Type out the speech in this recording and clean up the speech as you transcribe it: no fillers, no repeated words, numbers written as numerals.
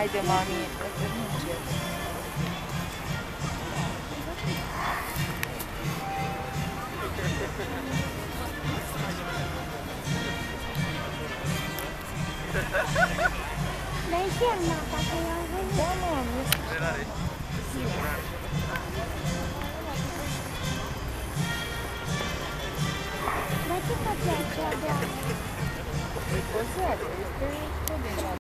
Haide, mami, să nu încep. Dai ferma, dacă i-am văzut. Da, mami, este Dar ce face aceea doamnă? pozează, este